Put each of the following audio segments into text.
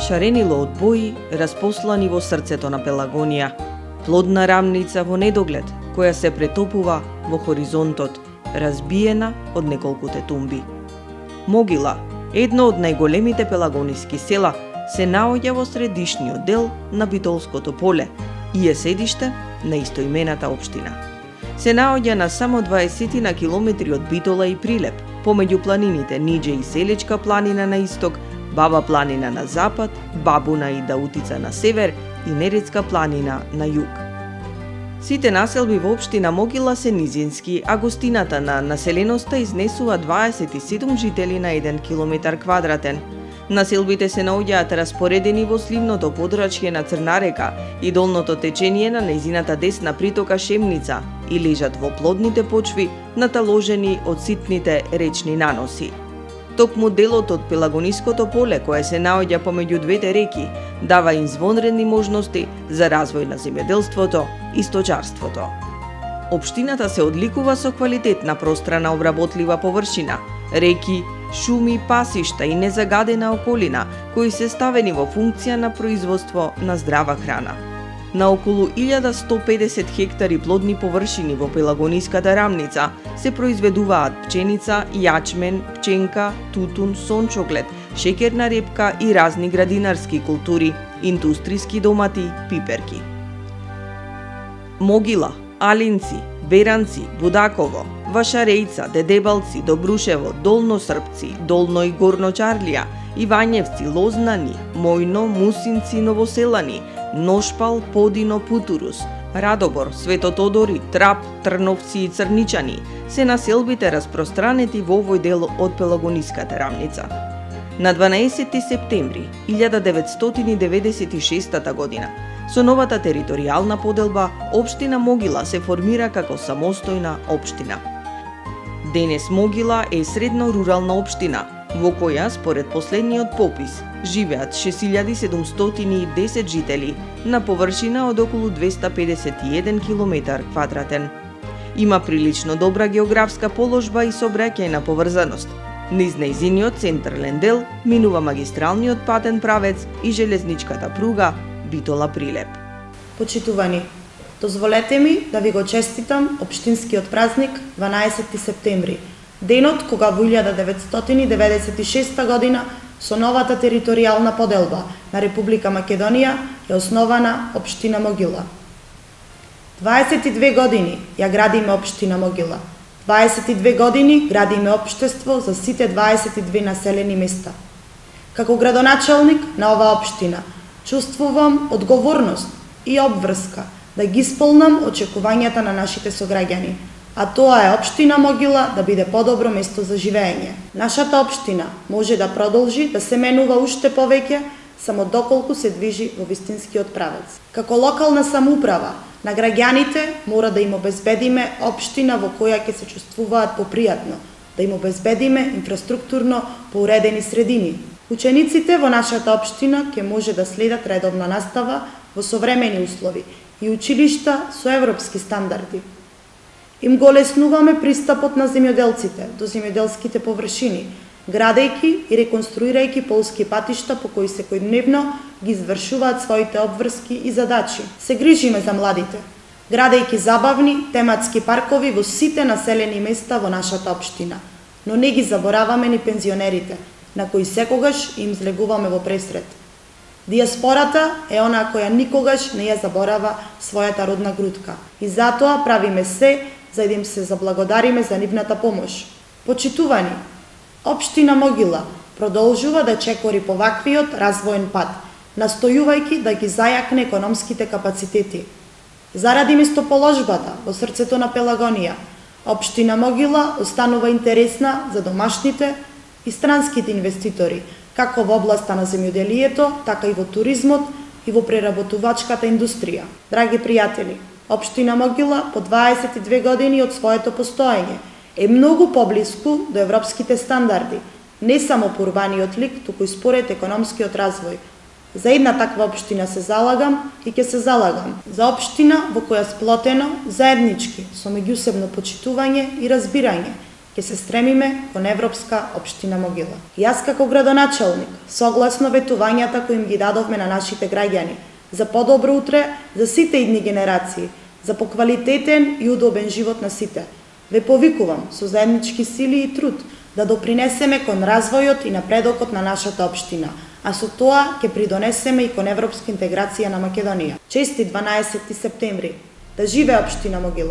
шаренило од бои, распослани во срцето на Пелагонија. Плодна рамница во недоглед, која се претопува во хоризонтот, разбиена од неколкуте тумби. Могила, едно од најголемите пелагониски села, се наоѓа во средишниот дел на Битолското поле и е седиште на истоимената општина. Се наоѓа на само 20 на километри од Битола и Прилеп, помеѓу планините Ниđe и Селечка планина на исток, Баба планина на запад, Бабуна и Даутица на север и Неретска планина на југ. Сите населби во општина Могила се низински, а гостината на населеноста изнесува 27 жители на 1 километар квадратен. Населбите се наоѓаат распоредени во сливното подрачје на Црна река и долното течение на нејзината десна притока Шемница и лежат во плодните почви наталожени од ситните речни наноси. Токму делот од Пелагониското поле, кое се наоѓа помеѓу двете реки, дава извонредни можности за развој на земјоделството и сточарството. Општината се одликува со квалитетна пространа обработлива површина, реки, шуми, пасишта и незагадена околина, кои се ставени во функција на производство на здрава храна. На околу 1150 хектари плодни површини во Пелагониската рамница се произведуваат пченица, јачмен, пченка, тутун, сончоглед, шеќерна репка и разни градинарски култури, индустријски домати, пиперки. Могила, Алинци, Беранци, Будаково, Вашарејца, Дедебалци, Добрушево, Долно Српци, Долно и Горно Чарлија, Ивањевци, Лознани, Мојно, Мусинци, Новоселани, Ношпал, Подино, Путурус, Радобор, Свето Тодори, Трап, Трновци и Црничани се населбите распространети во овој дел од Пелагониската рамница. На 12 септември 1996 година, со новата територијална поделба, општина Могила се формира како самостојна општина. Денес Могила е средно рурална општина, во која, според последниот попис, живеат 6710 жители на површина од околу 251 километар квадратен. Има прилично добра географска положба и сообраќајна поврзаност. Низ нејзиниот централен дел минува магистралниот патен правец и железничката пруга Битола-Прилеп. Почитувани, дозволете ми да ви го честитам општинскиот празник 12 септември, денот кога во 1996 година со новата територијална поделба на Република Македонија е основана општина Могила. 22 години ја градиме општина Могила. 22 години градиме општество за сите 22 населени места. Како градоначалник на оваа општина, чувствувам одговорност и обврска да ги исполнам очекувањата на нашите сограѓани, а тоа е општина Могила да биде подобро место за живење. Нашата општина може да продолжи да се менува уште повеќе само доколку се движи во вистинскиот правец. Како локална самоуправа, на граѓаните мора да им обезбедиме општина во која ќе се чувствуваат попријатно, да им обезбедиме инфраструктурно поуредени средини. Учениците во нашата општина ќе може да следат редовна настава во современи услови и училишта со европски стандарди. Им го леснуваме пристапот на земјоделците до земјоделските површини, градејќи и реконструирајќи полски патишта по кои секојдневно ги извршуваат своите обврски и задачи. Се грижиме за младите, градејќи забавни тематски паркови во сите населени места во нашата општина, но не ги забораваме ни пензионерите, на кои секогаш им злегуваме во пресрет. Диаспората е она која никогаш не ја заборава својата родна грудка и затоа правиме се за да им се заблагодариме за нивната помош. Почитувани, општина Могила продолжува да чекори по ваквиот развоен пат, настојувајќи да ги зајакне економските капацитети. Заради местоположбата во срцето на Пелагонија, општина Могила останува интересна за домашните и странските инвеститори, како во областа на земјоделието, така и во туризмот и во преработувачката индустрија. Драги пријатели, општина Могила по 22 години од своето постоење е многу поблиску до европските стандарди, не само по урбаниот лик, туку и според економскиот развој. За една таква општина се залагам и ќе се залагам. За општина во која сплотено, заеднички, со меѓусебно почитување и разбирање, ќе се стремиме кон Европска општина Могила. Јас како градоначалник, согласно ветувањата кои им ги дадовме на нашите граѓани, за подобро утре за сите идни генерации, за поквалитетен и удобен живот на сите, ве повикувам со заеднички сили и труд да допринесеме кон развојот и напредокот на нашата општина, а со тоа ќе придонесеме и кон европска интеграција на Македонија. Честит 12 септември! Да живее општина Могила!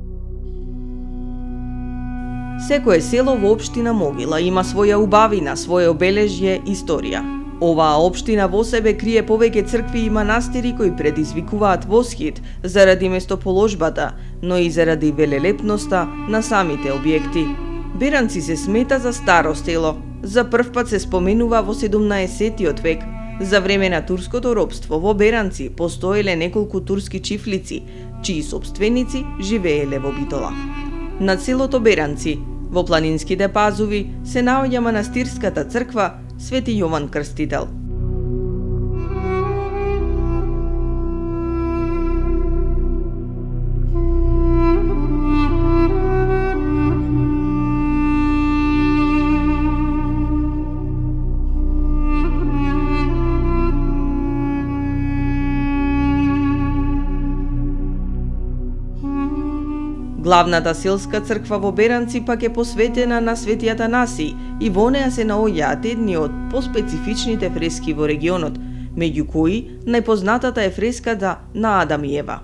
Секое село во општина Могила има своја убавина, своје обележје, историја. Оваа општина во себе крие повеќе цркви и манастири кои предизвикуваат восхит заради местоположбата, но и заради велелепноста на самите објекти. Беранци се смета за старо село. За прв пат се споменува во 17-тиот век. За време на турското робство во Беранци постоеле неколку турски чифлици, чии сопственици живееле во Битола. На селото Беранци, во планинските пазови, се наоѓа манастирската црква Свети Јован Крстител. Главната селска црква во Беранци пак е посветена на Свети Атанаси и во неа се наоѓаат едни од поспецифичните фрески во регионот, меѓу кои најпознатата е фреската на Адам и Ева.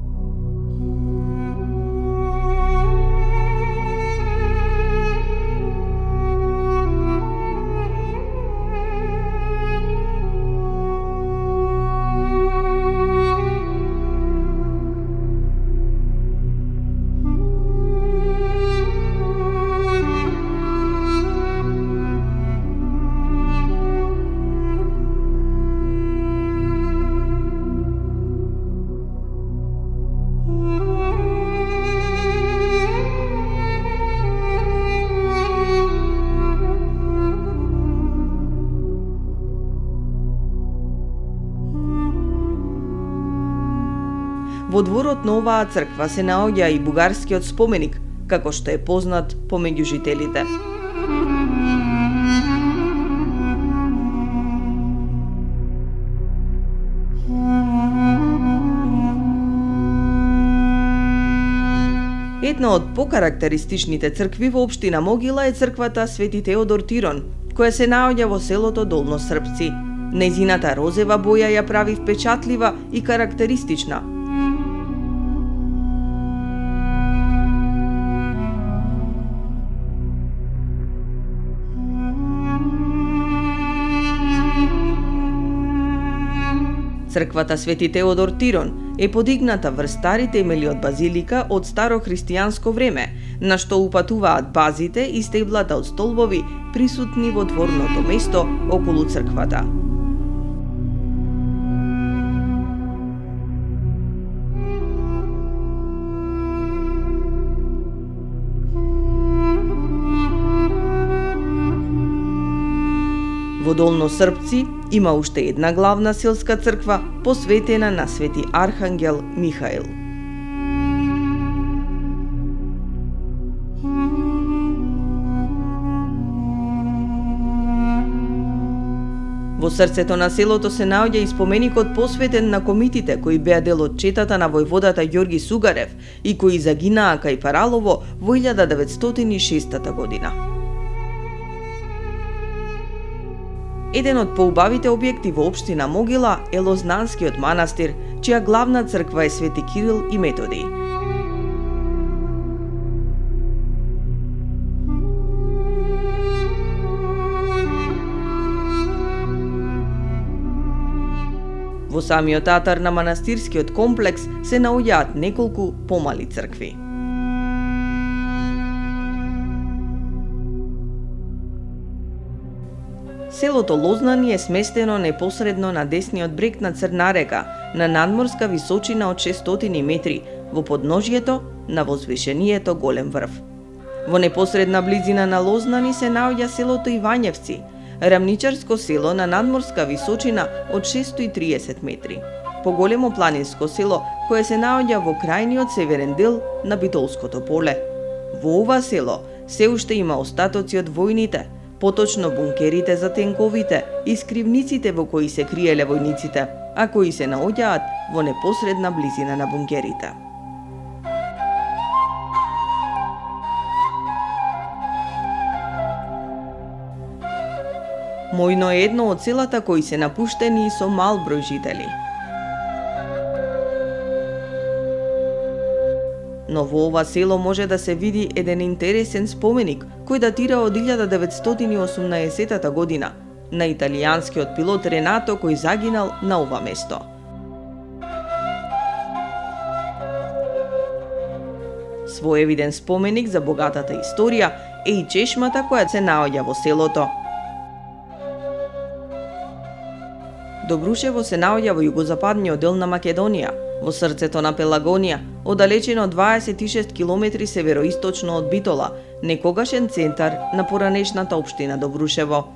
Во дворот на оваа црква се наоѓа и бугарскиот споменик, како што е познат помеѓу жителите. Една од покарактеристичните цркви во општина Могила е црквата Свети Теодор Тирон, која се наоѓа во селото Долно Српци. Нејзината розева боја ја прави впечатлива и карактеристична. Црквата Свети Теодор Тирон е подигната врз стари темели од базилика од старохристијанско време, на што упатуваат базите и стеблата од столбови присутни во дворното место околу црквата. Во Долно Српци има уште една главна селска црква посветена на Свети Архангел Михаил. Во срцето на селото се наоѓа и споменикот посветен на комитите кои беа дел од четата на војводата Ѓорги Сугарев и кои загинаа кај Паралово во 1906 година. Еден од поубавите објекти во општина Могила е Лознанскиот манастир, чија главна црква е Свети Кирил и Методий. Во самиот атар на манастирскиот комплекс се наоѓаат неколку помали цркви. Селото Лознани е сместено непосредно на десниот брег на Црна река, на надморска височина од 600 метри, во подножјето на возвишението Голем врв. Во непосредна близина на Лознани се наоѓа селото Ивањевци, рамничарско село на надморска височина од 630 метри. Поголемо планинско село кое се наоѓа во крајниот северен дел на Битолското поле. Во ова село се уште има остатоци од војните, поточно бункерите за тенковите и скривниците во кои се криеле војниците, а кои се наоѓаат во непосредна близина на бункерите. Мојно е едно од селата кои се напуштени и со мал број жители. Но во ова село може да се види еден интересен споменик кој датира од 1918 година на италијанскиот пилот Ренато кој загинал на ова место. Своевиден споменик за богатата историја е и чешмата која се наоѓа во селото. Добрушево се наоѓа во југозападниот дел на Македонија, во срцето на Пелагонија, оддалечено 26 километри североисточно од Битола, некогашен центар на поранешната општина Добрушево.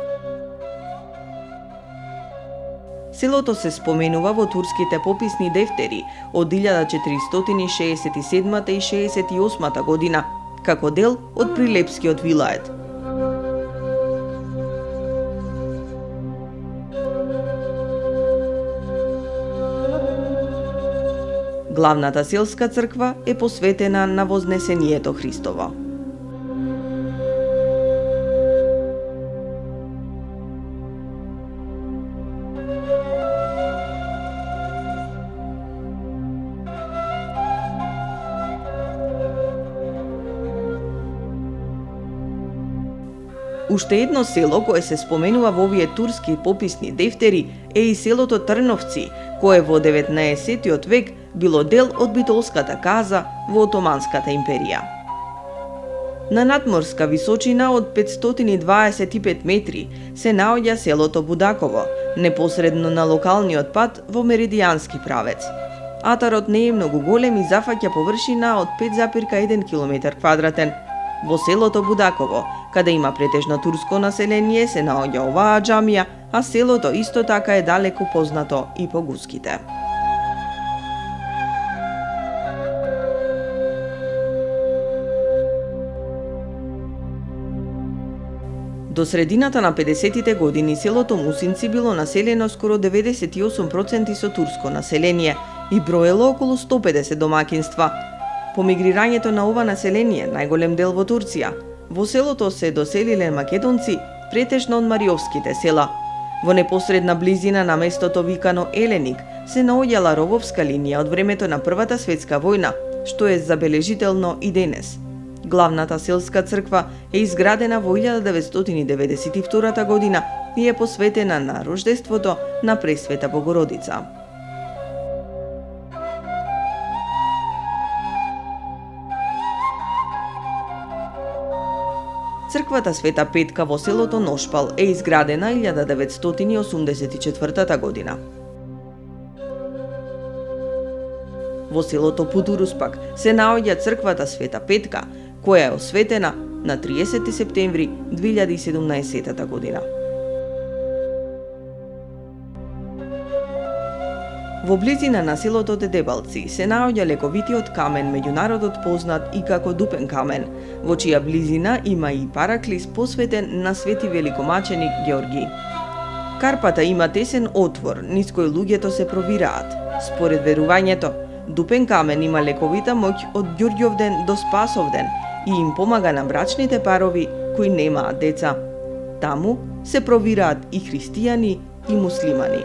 Селото се споменува во турските пописни дефтери од 1467 и 68 година, како дел од Прилепскиот вилает. Главната селска црква е посветена на Вознесението Христово. Уште едно село кое се споменува во овие турски пописни дефтери е и селото Трновци, кое во 19 век било дел од битолската каза во Отоманската империја. На надморска височина од 525 метри се наоѓа селото Будаково, непосредно на локалниот пат во меридијански правец. Атарот не е многу голем и зафаќа површина од 5,1 км квадратен. Во селото Будаково, каде има претежно турско население, се наоѓа оваа џамија, а селото исто така е далеку познато и по гуските. До средината на 50-тите години селото Мусинци било населено скоро 98% со турско население и броело околу 150 домакинства. По мигрирањето на ова население, најголем дел во Турција, во селото се доселиле македонци, претежно од мариовските села. Во непосредна близина на местото викано Еленик се наоѓала робовска линија од времето на Првата светска војна, што е забележително и денес. Главната селска црква е изградена во 1992 година и е посветена на рождеството на Пресвета Богородица. Црквата Света Петка во селото Ношпал е изградена 1984 година. Во селото Путурус пак се наоѓа црквата Света Петка, која е осветена на 30 септември 2017 година. Во близина на селото Дедебалци се наоѓа лековитиот камен меѓу народот познат и како Дупен камен, во чија близина има и параклис посветен на свети великомаченик Георги. Карпата има тесен отвор, низ кој луѓето се провираат. Според верувањето, Дупен камен има лековита моќ од Ѓурѓовден до Спасовден и им помага на брачните парови кои немаат деца. Таму се провираат и христијани и муслимани.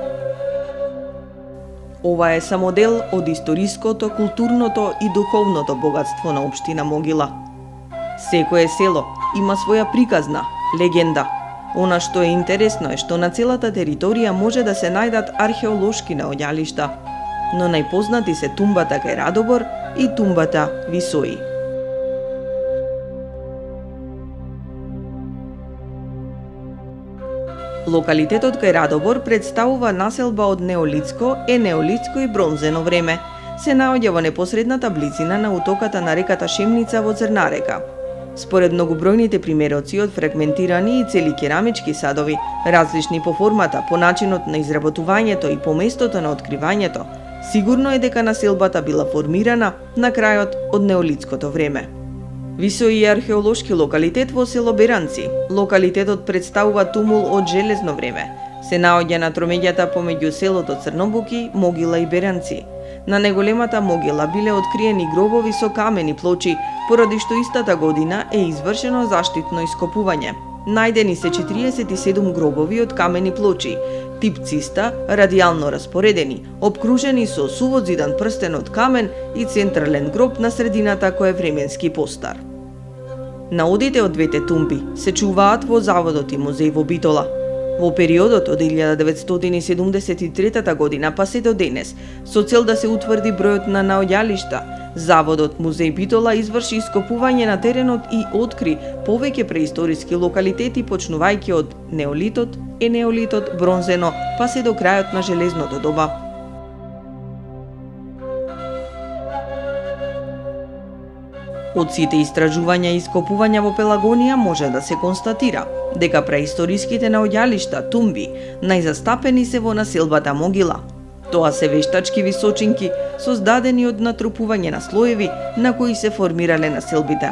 Ова е само дел од историското, културното и духовното богатство на општина Могила. Секое село има своја приказна, легенда. Она што е интересно е што на целата територија може да се најдат археолошки наоѓалишта, но најпознати се тумбата кај Радобор и тумбата Висои. Локалитетот кај Радобор представува населба од неолитско, енеолитско и бронзено време. Се наоѓа во непосредната близина на утоката на реката Шемница во Црна река. Според многобројните примероци од фрагментирани и цели керамички садови, различни по формата, по начинот на изработувањето и по местото на откривањето, сигурно е дека населбата била формирана на крајот од неолитското време. Висо и археолошки локалитет во село Беранци. Локалитетот представува тумул од железно време. Се наоѓа на тромеѓата помеѓу селото Црнобуки, Могила и Беранци. На неголемата могила биле откриени гробови со камени плочи, поради што истата година е извршено заштитно ископување. Најдени се 47 гробови од камени плочи, тип циста, радијално распоредени, обкружени со сувозидан прстен од камен и централен гроб на средината кој е временски постар. Наодите од двете тумби се чуваат во заводот и музеј во Битола. Во периодот од 1973 година па се до денес, со цел да се утврди бројот на наоѓалишта, Заводот Музеј Битола изврши ископување на теренот и откри повеќе преисториски локалитети почнувајќи од неолитот, енеолитот, бронзено, па се до крајот на железното доба. Од сите истражувања и ископувања во Пелагонија може да се констатира дека преисториските наоѓалишта, тумби, најзастапени се во населбата Могила. Тоа се вештачки височинки создадени од натрупување на слоеви на кои се формирале населбите.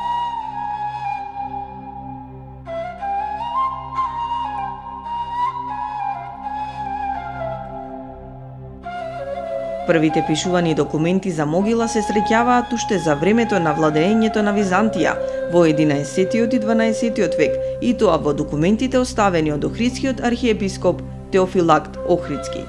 Првите пишувани документи за Могила се среќаваат уште за времето на владеењето на Византија во 11 и 12 век, и тоа во документите оставени од Охридскиот архиепископ Теофилакт Охридски.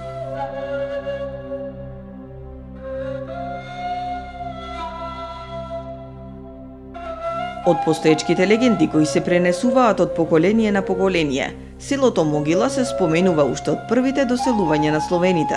Од постоечките легенди кои се пренесуваат од поколение на поколение, селото Могила се споменува уште од првите доселувања на словените.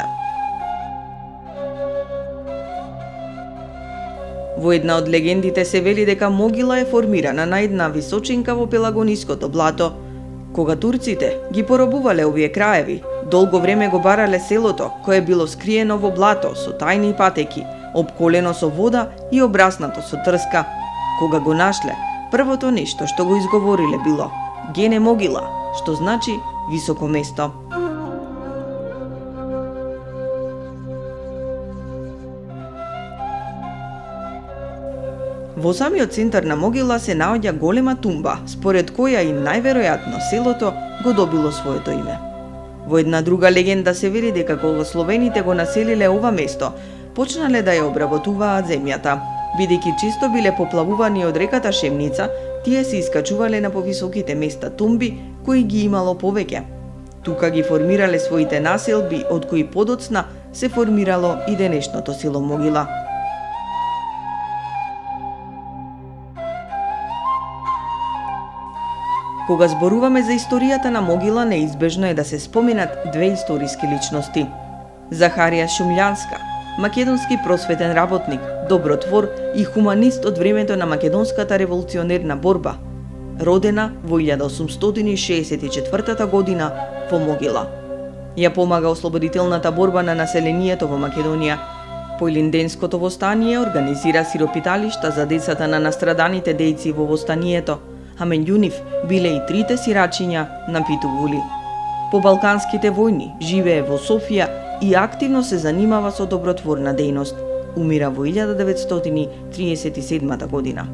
Во една од легендите се вели дека Могила е формирана на една височинка во Пелагониското блато. Кога турците ги поробувале овие краеви, долго време го барале селото, кое било скриено во блато со тајни патеки, обколено со вода и обраснато со трска. Кога го нашле, првото нешто што го изговориле било Гене Могила, што значи високо место. Во самиот центар на Могила се наоѓа голема тумба, според која и најверојатно селото го добило своето име. Во една друга легенда се вели дека кога словените го населиле ова место, почнале да ја обработуваат земјата. Бидејќи чисто биле поплавувани од реката Шемница, тие се искачувале на повисоките места тумби, кои ги имало повеќе. Тука ги формирале своите населби, од кои подоцна се формирало и денешното село Могила. Кога зборуваме за историјата на Могила, неизбежно е да се споменат две историски личности. Захарија Шумљанска, македонски просветен работник, добротвор и хуманист од времето на македонската револуционерна борба, родена во 1864 година во Могила. Ја помага ослободителната борба на населението во Македонија. По Илинденското востание организира сиропиталишта за децата на настраданите дејци во востанието, а меѓу нив биле и трите сирачиња на Питугули. По Балканските војни живее во Софија и активно се занимава со добротворна дејност. Умира во 1937 година.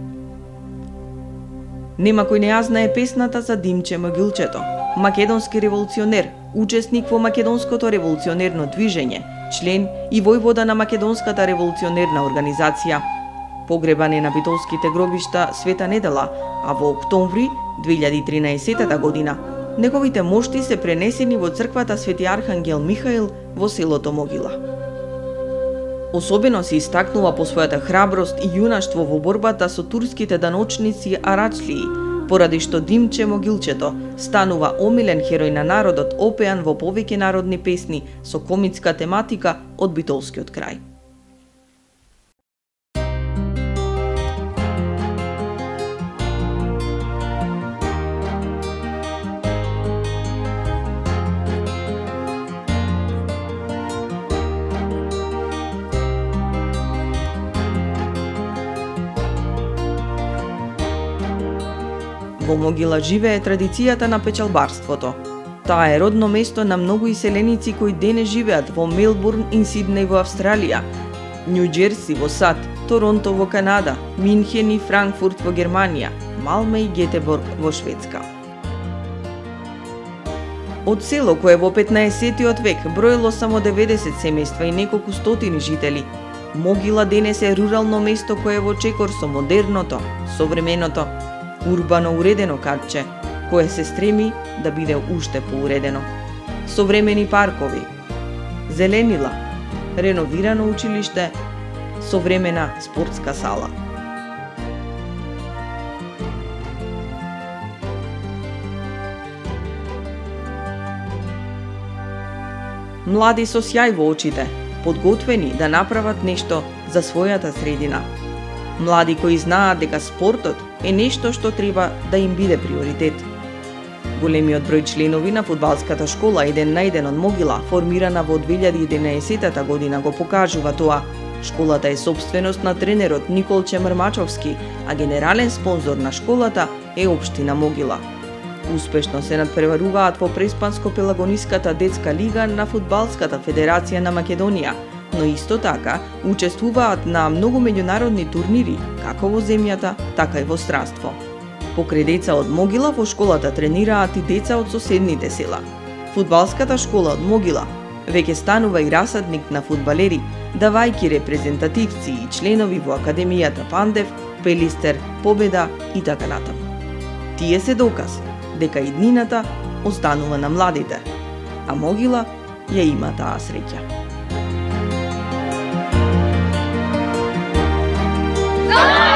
Нема кој не ја знае песната за Димче Могилчето, македонски револуционер, учесник во македонското револуционерно движење, член и војвода на македонската револуционерна организација. Погребан е на битолските гробишта Света Недела, а во октомври 2013 година неговите мошти се пренесени во црквата Свети Архангел Михаил во селото Могила. Особено се истакнува по својата храброст и јунаштво во борбата со турските даночници Арачлии, поради што Димче Могилчето станува омилен херој на народот, опеан во повеќе народни песни со комитска тематика од битолскиот крај. Во Могила живее традицијата на печалбарството. Таа е родно место на многу иселеници кои денес живеат во Мелбурн и Сиднеј во Австралија, Њу Џерси во САД Торонто во Канада, Минхен и Франкфурт во Германија, Малме и Гетеборг во Шведска. Од село кое во 15-тиот век броело само 90 семејства и неколку стотини жители, Могила денес е рурално место кое е во чекор со модерното, современото, урбано уредено катче, кое се стреми да биде уште поуредено. Современи паркови, зеленила, реновирано училиште, современа спортска сала. Млади со сјај во очите, подготвени да направат нешто за својата средина. Млади кои знаат дека спортот е нешто што треба да им биде приоритет. Големиот број членови на фудбалската школа еден на еден од Могила, формирана во 2011 година, го покажува тоа. Школата е собственост на тренерот Николче Мрмачовски, а генерален спонзор на школата е општина Могила. Успешно се надпреваруваат во Преспанско-Пелагониската детска лига на Фудбалската федерација на Македонија, но исто така учествуваат на многу меѓународни турнири, како во земјата, така и во странство. Покрај деца од Могила во школата тренираат и деца од соседните села. Фудбалската школа од Могила веќе станува и расадник на фудбалери, давајќи репрезентативци и членови во Академијата Пандев, Пелистер, Победа и така натаму. Тие се доказ дека иднината останува на младите, а Могила ја има таа среќа.